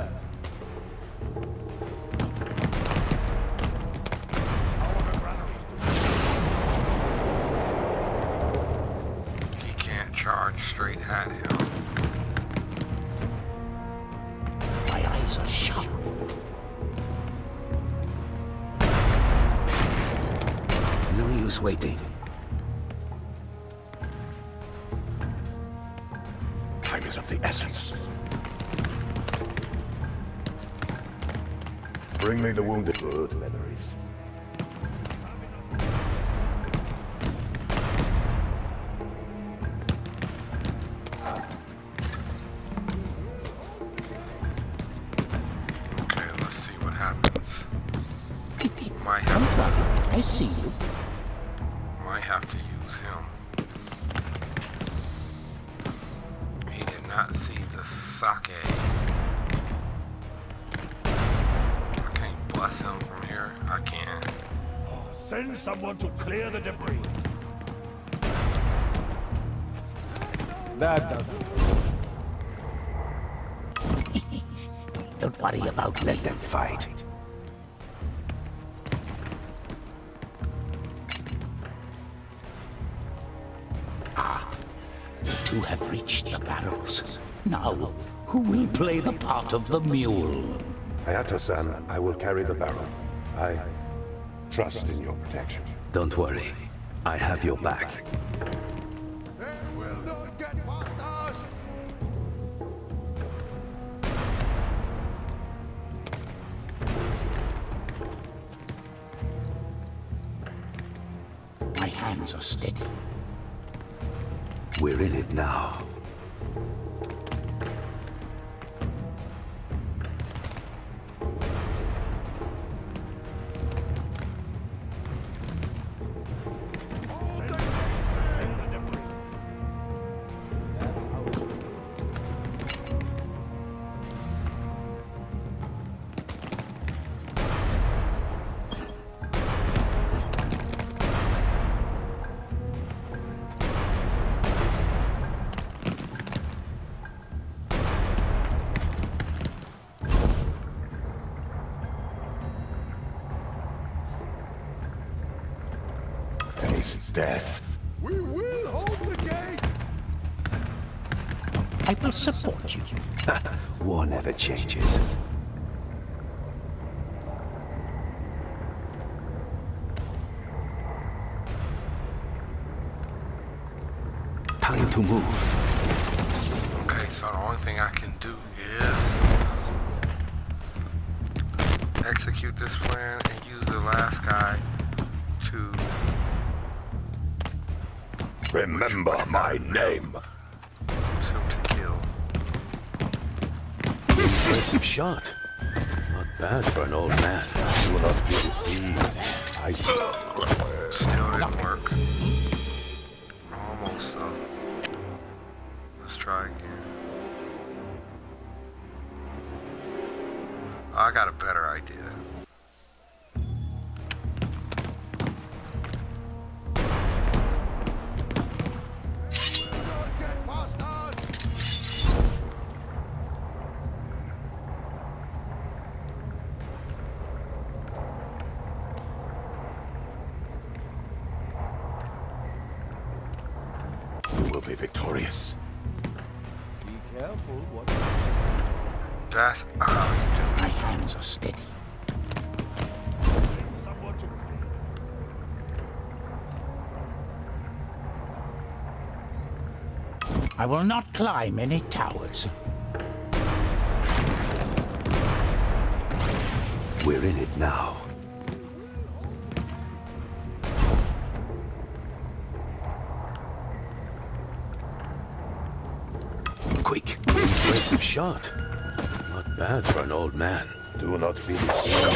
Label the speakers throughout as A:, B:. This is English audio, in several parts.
A: He can't charge straight at him.
B: My eyes are sharp.
C: No use waiting.
D: Time is of the essence. Bring me the wounded. Good memories.
A: Okay, let's see what happens. Might
B: Don't
A: have
B: worry, I see you.
A: to use him. He did not see the sake. I can't bless him from here. I can't.
D: Send someone to clear the debris.
E: That doesn't.
B: Don't worry about me.
C: Let them fight.
B: The two have reached the barrels. Now, who will play the part of the mule?
D: Hayato-san, I will carry the barrel. I trust in your protection.
C: Don't worry. I have your back.
D: They will not get past us!
B: My hands are steady.
C: We're in it now.
D: Face death. We will hold the gate!
B: I will support you.
C: War never changes. Time to move.
A: Okay, so the only thing I can do is execute this plan and use the last guy to
D: Remember my name.
A: use him to kill.
C: Impressive shot. Not bad for an old man.
D: You will not be deceived.
A: Still didn't work. Almost though. Let's try again. I got a better idea.
D: You will be victorious.
E: Be careful what.
A: That's how you do
B: My hands are steady.
D: Someone to
B: I will not climb any towers.
C: We're in it now. Quick. Impressive shot. Not bad for an old man.
D: do not be deceived.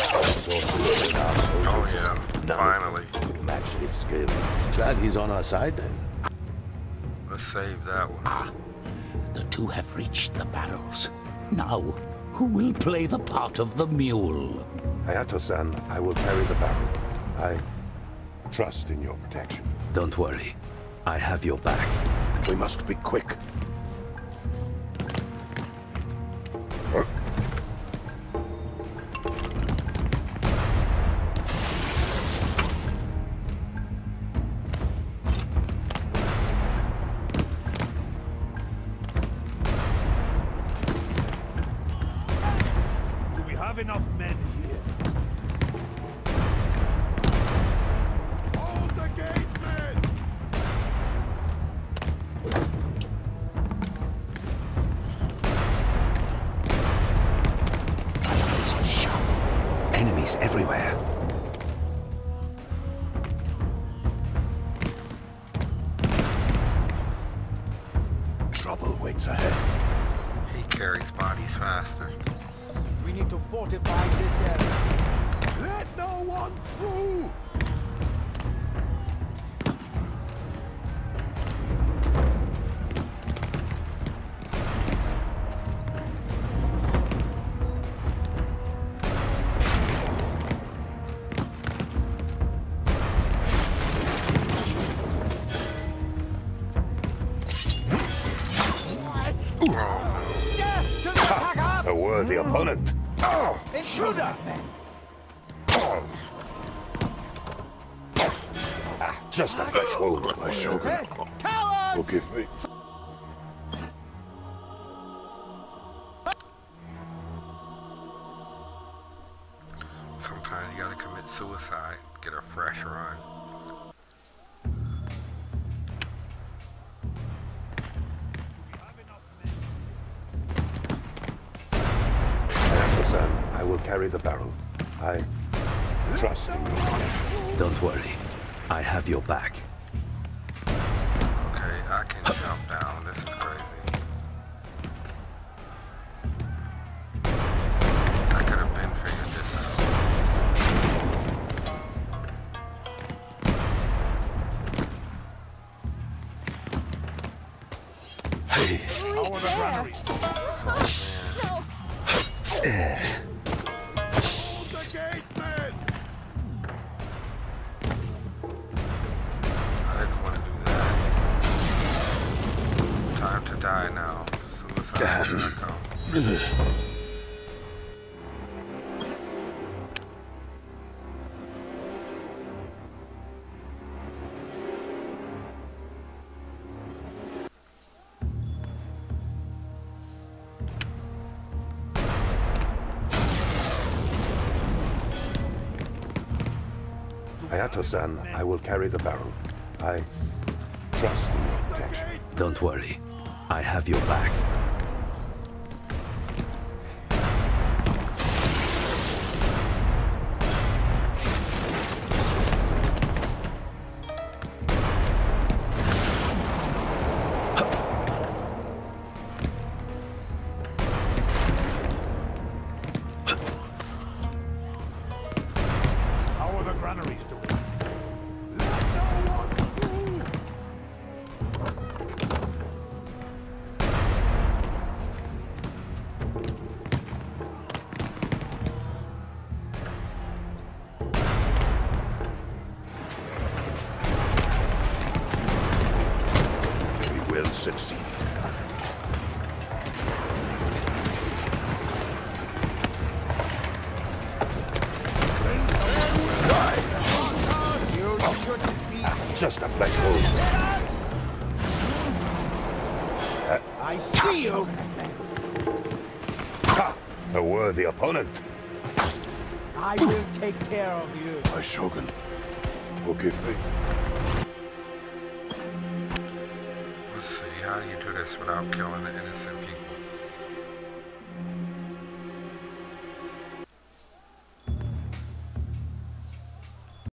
A: Oh yeah, finally.
D: Could match his skill.
C: Glad he's on our side then.
A: Let's save that one.
B: The two have reached the barrels. Now, who will play the part of the mule?
D: Hayato-san, I will carry the barrel. I trust in your protection.
C: Don't worry. I have your back.
D: We must be quick.
E: have enough men here?
F: Hold the gate, men!
C: Enemies everywhere. Trouble waits ahead.
A: He carries bodies faster.
E: We need to fortify this area.
F: Let no one through!
E: Death to the attacker!
D: A worthy opponent.
E: Intruder!
D: Just a fresh wound, my shogun.
E: Cowards!
D: Forgive me.
A: Sometimes you gotta commit suicide, get a fresh run.
D: Ayako-san, I will carry the barrel. I trust in your protection.
C: Don't worry. I have your back.
A: Okay, I can jump down. This is crazy. I could have been figured this out.
C: Hey,
F: How are the granaries? Hold the gate, men!
A: I didn't want to do that. Time to die now. Suicide. Here I come.
D: Hayato-san, I will carry the barrel. I trust in your protection.
C: don't worry. I have your back.
E: How are the granaries doing?
F: Let no one through!
D: We will succeed. Just a flesh wound.
E: I see you!
D: Ha! A worthy opponent.
E: I will take care of you.
D: My shogun, forgive me.
A: Let's see, how do you do this without killing the innocent people?